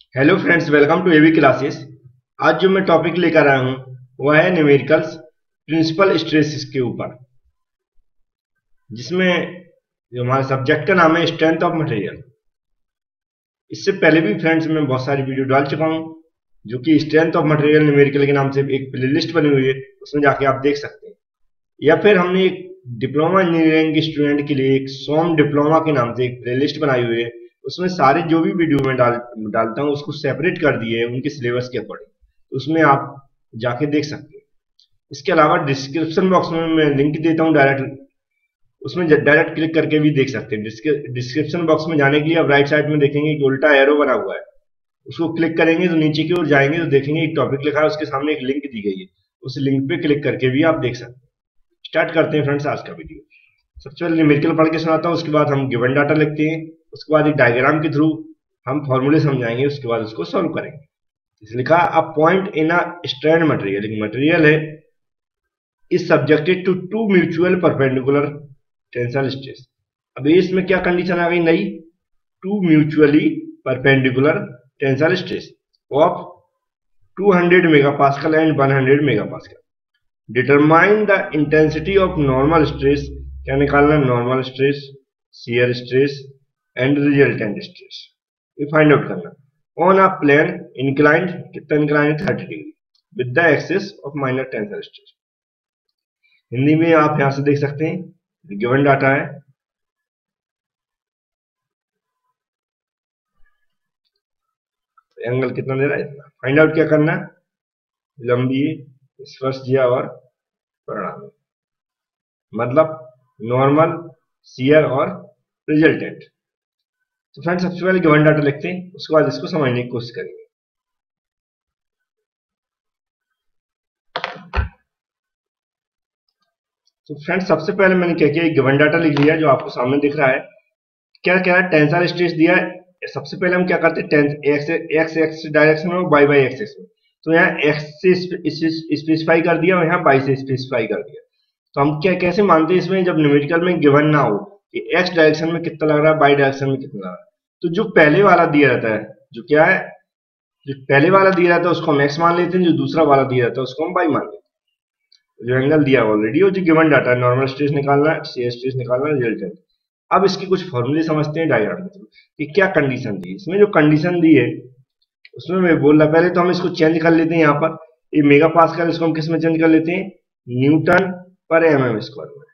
Hello friends, welcome to AV classes. आज जो मैं टॉपिक लेकर आया हूं वह है न्यूमेरिकल्स प्रिंसिपल स्ट्रेसेस के ऊपर, जिसमें जो हमारे सब्जेक्ट का नाम है स्ट्रेंथ ऑफ मटेरियल। इससे पहले भी फ्रेंड्स मैं बहुत सारी वीडियो डाल चुका हूं, जो कि स्ट्रेंथ ऑफ मटेरियल न्यूमेरिकल के नाम से एक प्लेलिस्ट बनी हुई है, उसमें जाके आप देख सकते हैं। या फिर हमने एक डिप्लोमा इंजीनियरिंग के स्टूडेंट के लिए एक सोम डिप्लोमा के नाम से एक प्लेलिस्ट बनाई हुई है। उसमें सारे जो भी वीडियो में डालता हूँ उसको सेपरेट कर दिए है उनके सिलेबस के अकॉर्डिंग, तो उसमें आप जाके देख सकते हैं। इसके अलावा डिस्क्रिप्शन बॉक्स में मैं लिंक देता हूँ डायरेक्ट, उसमें डायरेक्ट क्लिक करके भी देख सकते हैं। डिस्क्रिप्शन बॉक्स में जाने के लिए आप राइट साइड में देखेंगे कि उल्टा एरो बना हुआ है, उसको क्लिक करेंगे तो नीचे की ओर जाएंगे तो देखेंगे एक टॉपिक लिखा है, उसके सामने एक लिंक दी गई है, उस लिंक पे क्लिक करके भी आप देख सकते हैं। स्टार्ट करते हैं फ्रेंड्स आज का वीडियो। सबसे पहले न्यूमेरिकल पढ़ के सुनाता हूँ, उसके बाद हम गिवन डाटा लिखते हैं, उसके बाद एक डायग्राम के थ्रू हम फॉर्मूले समझाएंगे, उसके बाद उसको सॉल्व करेंगे। इस लिखा a point in a strained material, एक मटेरियल है, is subjected to two mutual perpendicular tensile stress. अब इसमें क्या कंडीशन आ गई नई, two mutually perpendicular tensile stress of 200 megapascal and 100 megapascal. Determine the intensity of normal stress, क्या निकालना, normal stress, shear stress and resultant stress, ये find out करना। ऑन अ प्लेन इंक्लाइंड, कितना inclined, 30 degree, with the axis of minor tensor stress. Hindi में आप यहां से देख सकते हैं, गिवन डाटा है, एंगल कितना दे रहा है, इतना। फाइंड आउट क्या करना है, लंबी, स्पर्शज्या और परिणामी, मतलब नॉर्मल, शियर और रिजल्टेंट। तो फ्रेंड्स सबसे पहले गिवन डाटा लिखते हैं, उसके बाद इसको समझने की कोशिश करेंगे। तो फ्रेंड्स सबसे पहले मैंने क्या किया, गिवन डाटा लिख लिया जो आपको सामने दिख रहा है। क्या क्या है, टेंसर स्ट्रेस दिया है। सबसे पहले हम क्या करते हैं, एक्स एक्स एक्स डायरेक्शन में, वाई वाई एक्सेस में। तो यहाँ एक्स से स्पेसिफाई कर दिया और यहाँ वाई से स्पेसिफाई कर दिया। तो हम क्या कैसे मानते हैं इसमें, जब न्यूमेरिकल में गिवन ना हो कि एक्स डायरेक्शन में कितना लग रहा है, वाई डायरेक्शन में कितना लग रहा है, तो जो पहले वाला दिया रहता है, जो क्या है, जो पहले वाला दिया रहता है उसको हम एक्स मान लेते हैं, जो दूसरा वाला दिया रहता है उसको हम वाई मान लेते हैं। जो एंगल दिया ऑलरेडी, और जो गिवन डाटा है, नॉर्मल स्ट्रेस निकालना है, शियर स्ट्रेस निकालना है, रिजल्टेंट। अब इसके कुछ फॉर्मूले समझते हैं डायग्राम के थ्रू कि क्या कंडीशन दी है। इसमें जो कंडीशन दी है उसमें मैं बोल रहा, पहले तो हम इसको चेंज कर लेते हैं। यहाँ पर ये मेगा पास्कल, इसको हम किस में चेंज कर लेते हैं, न्यूटन पर एमएम स्क्वायर में।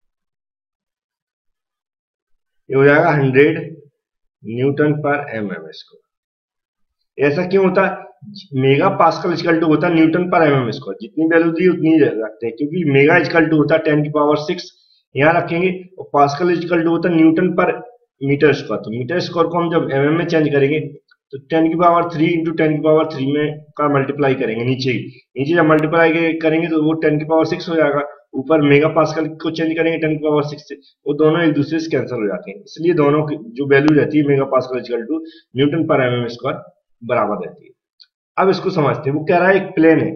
ये हो जाएगा 100 न्यूटन पर एमएम स्क्वायर। ऐसा क्यों होता है, मेगा पास्कल इक्वल टू होता है न्यूटन पर एमएम स्क्वायर, जितनी वैल्यू दी उतनी ही रखते हैं, क्योंकि मेगा इक्वल टू होता है 10 की पावर 6 यहाँ रखेंगे, और पास्कल इक्वल टू होता है न्यूटन पर मीटर स्क्वायर। तो मीटर स्क्वायर को हम जब एमएम में चेंज करेंगे तो 10 की पावर 3 इंटू 10 की पावर 3 में का मल्टीप्लाई करेंगे, नीचे जब मल्टीप्लाई करेंगे तो वो 10 की पावर 6 हो जाएगा। ऊपर मेगा पास्कल को चेंज करेंगे 10 की पावर 6 से, वो दोनों एक दूसरे से कैंसिल हो जाते हैं, इसलिए दोनों की जो वैल्यू रहती है mega pascal equal to newton पर एमएम स्क्वायर बराबर रहती है। अब इसको समझते हैं, वो कह रहा है एक प्लेन है,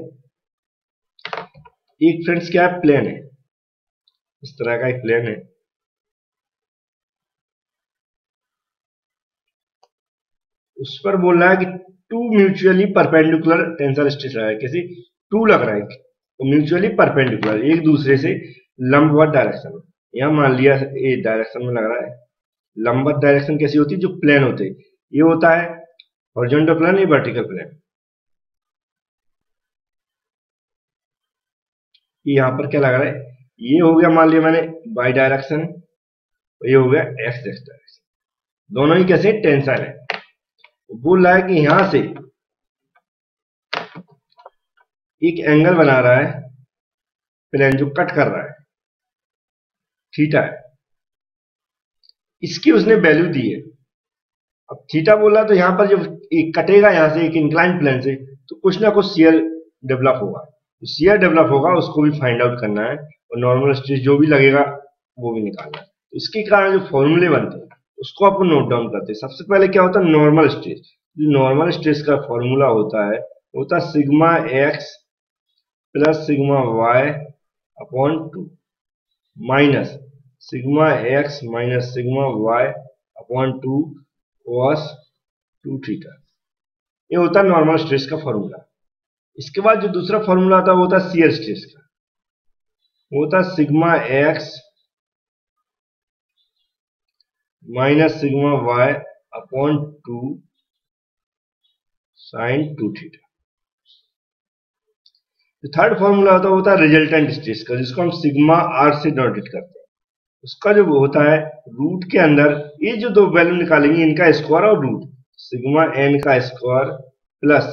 एक फ्रेंड्स क्या है, प्लेन है, इस तरह का एक प्लेन है। उस पर बोल रहा है कि two mutually perpendicular tensor stress रहा है, कैसे, टू लग रहा है तो म्यूचुअली परपेंडिकुलर, एक दूसरे से लंबवत डायरेक्शन में। यहां मान लिया ये डायरेक्शन में लग रहा है। लंबवत डायरेक्शन कैसी होती है, जो प्लेन होते हैं, ये होता है हॉरिजॉन्टल प्लेन, ये वर्टिकल प्लेन। यहां पर क्या लग रहा है, ये हो गया मान लिया मैंने बाई डायरेक्शन, ये हो गया एक्स एक्स डायरेक्शन, दोनों ही कैसे टेंसर है। बोल रहा है कि यहां से एक एंगल बना रहा है प्लेन, जो कट कर रहा है, थीटा है, इसकी उसने वैल्यू दी है। अब थीटा बोला तो यहां पर जब एक कटेगा यहां से एक इंक्लाइन प्लेन से, तो कुछ ना कुछ शियर डेवलप होगा, शियर डेवलप होगा, उसको भी फाइंड आउट करना है, और नॉर्मल स्ट्रेस जो भी लगेगा वो भी निकालना है। तो इसके कारण जो फॉर्मूले बनते हैं उसको आपको नोट डाउन करते हैं। सबसे पहले क्या होता है, नॉर्मल स्ट्रेस। जो नॉर्मल स्ट्रेस का फॉर्मूला होता है sigma X plus sigma Y upon 2 minus sigma X minus sigma Y upon 2 cos 2 theta. ये होता है नॉर्मल स्ट्रेस का फॉर्मूला। इसके बाद जो दूसरा फॉर्मूला आता है वो होता है शियर स्ट्रेस का, वो होता है sigma X minus sigma Y upon 2 sine 2 theta. जो थर्ड फॉर्मूला होता है वो होता है रिजल्टेंट स्ट्रेस का, जिसको हम सिग्मा आर से नोटेट करते हैं। उसका जो होता है रूट के अंदर ये जो दो वैल्यू निकालेंगे इनका स्क्वायर और रूट, सिग्मा एन का स्क्वायर प्लस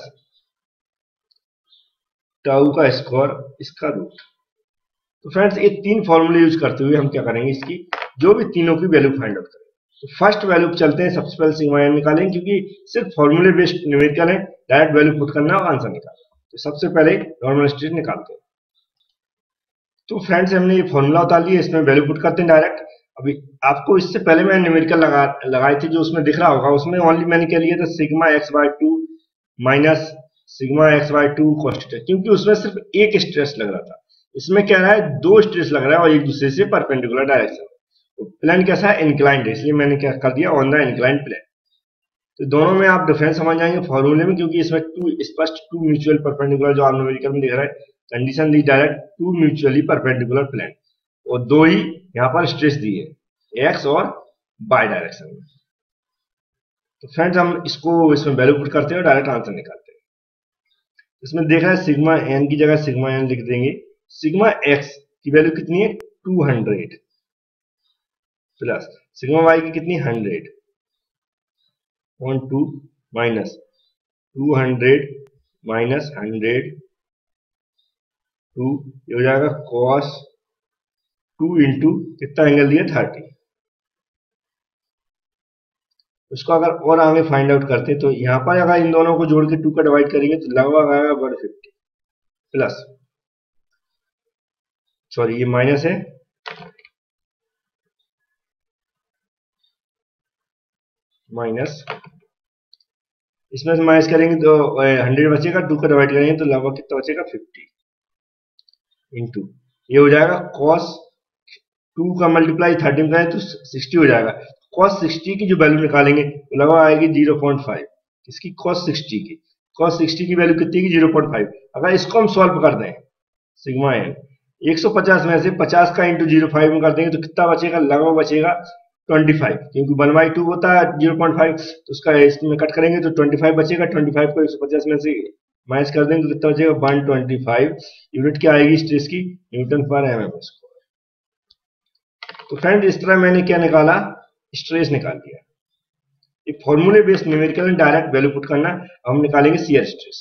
टाउ का स्क्वायर इसका रूट। तो फ्रेंड्स ये तीन फॉर्मूले यूज करते हुए हम क्या करेंगे, इसकी जो भी तीनों की वैल्यू फाइंड आउट करें। तो फर्स्ट वैल्यू चलते हैं, सबसे पहले सिग्मा एन निकालेंगे क्योंकि सिर्फ फॉर्मूले बेस्ड न्यूमेरिकल है, डायरेक्ट वैल्यू पुट करना और आंसर निकालना। तो सबसे पहले नॉर्मल स्ट्रेस निकालते हैं। तो फ्रेंड्स हमने ये फॉर्मूला उतार लिया, इसमें वैल्यू पुट करते हैं डायरेक्ट। अभी आपको इससे पहले मैंने न्यूमेरिकल लगाई थी, जो उसमें दिख रहा होगा, उसमें ओनली मैंने क्या लिया था sigma X by 2 minus sigma X by 2 cos, क्योंकि उसमें सिर्फ एक स्ट्रेस लग रहा था। इसमें क्या है, दो स्ट्रेस लग रहा है और एक दूसरे से परपेंडिकुलर डायरेक्शन। तो प्लेन कैसा है, इंक्लाइंड है, इसलिए मैंने क्या कर दिया ऑन द इंक्लाइंड प्लेन। तो दोनों में आप डिफरेंस समझ जाएंगे फॉर्मूले में, क्योंकि इसमें टू स्पष्ट टू म्यूचुअल परपेंडिकुलर जो आप न्यूमेरिकल में दिख रहा है, कंडीशन दी direct two mutually perpendicular plane, और दो ही यहाँ पर स्ट्रेस दी है एक्स और बाई डायरेक्शन में। तो फ्रेंड्स हम इसमें वैल्यू पुट करते हैं और डायरेक्ट आंसर निकालते हैं। इसमें देखा है सिग्मा एन की जगह सिग्मा एन लिख देंगे। सिग्मा एक्स की वैल्यू कितनी है 200 प्लस सिग्मा वाई की कितनी 100 ऑन 2 माइनस 200 माइनस 100 2, ये हो जाएगा cos 2 इंटू कितना एंगल दिया 30। उसको अगर और आगे फाइंड आउट करते हैं तो यहां पर अगर इन दोनों को जोड़ के 2 का डिवाइड करेंगे तो लगभग आएगा 150 प्लस, सॉरी ये माइनस है, माइनस इसमें से माइनस करेंगे तो 100 बचेगा, 2 का डिवाइड करेंगे तो लगभग कितना बचेगा 50 इंटू ये हो जाएगा cos 2 का मल्टीप्लाई 30 में करें तो 60 हो जाएगा। cos 60 की जो वैल्यू निकालेंगे तो लगभग आएगी 0.5। इसकी cos 60 की, cos 60 की वैल्यू कितनी की 0.5। अगर इसको हम सॉल्व कर दें सिग्मा एन 150 में से 50 का इंटू 0.5 में कर देंगे तो कितना बचेगा, लगभग बचेगा 25, क्योंकि 1/2 होता है 0.5, तो उसका इसमें कट करेंगे तो 25 बचेगा। 25 को 150 में से माइनस कर देंगे तो कितना बचेगा 125। यूनिट क्या आएगी स्ट्रेस की, न्यूटन पर एमएम स्क्वायर। तो फ्रेंड इस तरह मैंने क्या निकाला, स्ट्रेस निकाल दिया। ये फॉर्मूले बेस्ड न्यूमेरिकल में डायरेक्ट वैल्यू पुट करना, हम निकालेंगे शियर स्ट्रेस।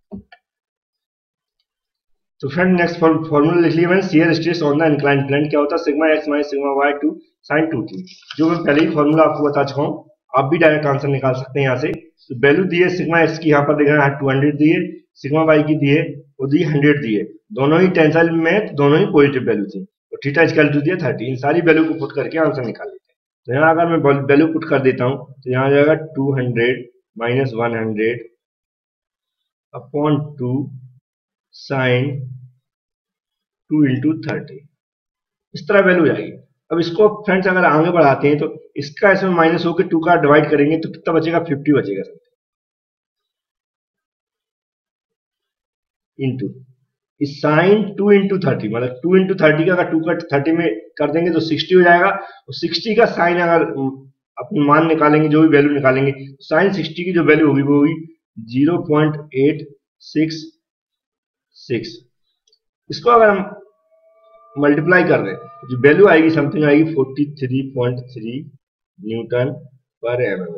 तो फ्रेंड नेक्स्ट फॉर्मूला लिख लिया मैंने, shear stress on the inclined plane क्या होता है sigma X minus sigma Y 2 sine 2 थी, जो मैं पहले ही फॉर्मूला आपको बता चुका हूँ। आप भी डायरेक्ट आंसर निकाल सकते हैं यहाँ से। तो वैल्यू दी है सिग्मा एक्स की, यहाँ पर देख रहे हैं 200 दी है, सिग्मा वाई की दी है वो दी 100 दी है, दोनों ही टेंसाइल में दोनों ही पॉजिटिव वैल्यू थी, और थीटा इक्वल टू दिया 30। इन सारी वैल्यू को पुट करके आंसर निकाल लेते हैं। तो यहाँ अगर मैं वैल्यू पुट कर देता हूँ तो यहाँ जाएगा 200 माइनस 100 अपॉन 2 साइन 2 इंटू 30, इस तरह वैल्यू जाएगी। अब इसको फ्रेंड्स अगर आगे बढ़ाते हैं तो इसका इसमें माइनस होकर 2 का डिवाइड करेंगे तो कितना बचेगा 50 बचेगा इंटू इस साइन 2 इंटू 30, मतलब 2 इंटू 30 का अगर 2 का 30 में कर देंगे तो 60 हो जाएगा, और 60 का साइन अगर अपनी मान निकालेंगे, जो भी वैल्यू निकालेंगे, साइन 60 की जो वैल्यू होगी वो होगी 0.866। इसको अगर हम मल्टीप्लाई कर दें जो वैल्यू आएगी समथिंग आएगी 43.3 न्यूटन पर एमएम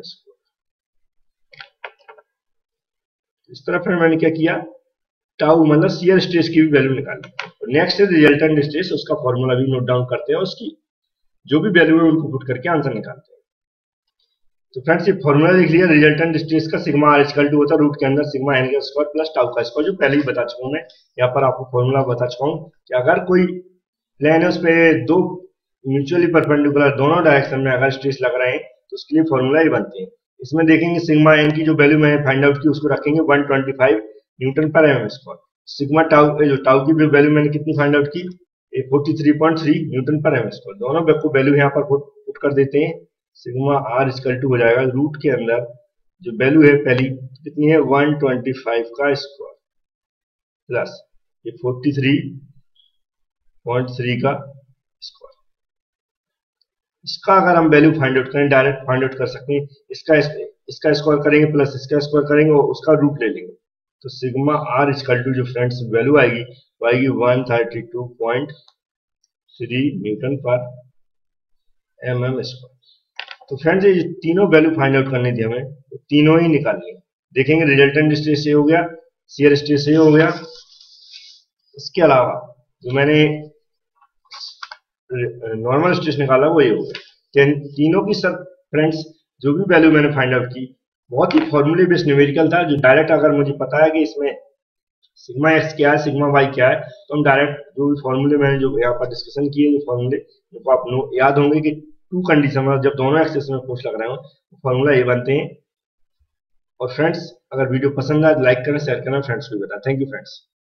स्क्वायर। इस तरह फिर मैंने क्या किया, टाउ मतलब शियर स्ट्रेस की भी वैल्यू निकाली। नेक्स्ट है रिजल्टेंट स्ट्रेस, उसका फॉर्मूला भी नोट डाउन करते हैं, उसकी जो भी वैल्यू है उनको पुट करके आंसर निकालते हैं। तो फ्रेंड्स ये फॉर्मूला लिख लिया रिजल्टेंट स्ट्रेस का, सिग्मा आर इक्वल टू होता है रूट के अंदर सिग्मा एन का स्क्वायर प्लस टाउ का स्क्वायर, जो पहले ही बता चुका हूं मैं। यहाँ पर आपको फॉर्मूला बता चुका हूँ कि अगर कोई प्लेन है उस पे दो म्यूचुअली परपेंडिकुलर दोनों डायरेक्शन में अगर स्ट्रेस लग रहे हैं तो उसके लिए फॉर्मूला ही बनते हैं। इसमें देखेंगे सिग्मा एन की जो वैल्यू मैंने फाइंड आउट की उसको रखेंगे 125 न्यूटन पर एमएम स्क्वायर। सिग्मा टाउ जो टाउ की वैल्यू मैंने कितनी फाइंड आउट की 43.3 न्यूटन पर एमएम स्क्वायर। दोनों को वैल्यू यहाँ पर पुट कर देते हैं। सिग्मा आर इक्वल टू हो जाएगा रूट के अंदर जो वैल्यू है पहली कितनी है 125 का स्क्वायर प्लस ये 43.3 का स्क्वायर। इसका अगर हम वैल्यू फाइंड आउट करें, डायरेक्ट फाइंड आउट कर सकते हैं। इसका स्क्वायर करेंगे प्लस इसका स्क्वायर करेंगे और उसका रूट ले लेंगे, तो सिग्मा आर इक्वल टू जो फ्रेंड्स वैल्यू आएगी वो आएगी 132.3 न्यूटन पर mm स्क्वायर। तो फ्रेंड्स ये तीनों वैल्यू फाइंड आउट करनी थी हमें, तो तीनों ही निकालनी है। देखेंगे रिजल्टेंट स्ट्रेस ये हो गया, शियर स्ट्रेस ये हो गया। इसके अलावा जो मैंने नॉर्मल स्ट्रेस निकाला वो ये हो गया। तीनों की सब फ्रेंड्स जो भी वैल्यू मैंने फाइंड आउट की बहुत ही फॉर्मूले बेस्ड न्यूमेरिकल था, जो डायरेक्ट अगर मुझे पता है कि इसमें सिग्मा एक्स क्या है सिग्मा वाई क्या है, तो हम डायरेक्ट जो भी फॉर्मूले मैंने जो यहाँ पर डिस्कशन किए जो फॉर्मूले तो आपको याद होंगे कि टू कंडीशन में जब दोनों एक्सेस में फोर्स लग रहे हो तो फॉर्मूला ये बनते हैं। और फ्रेंड्स अगर वीडियो पसंद आए तो लाइक करें, शेयर करें, फ्रेंड्स को भी बताएं। Thank you friends.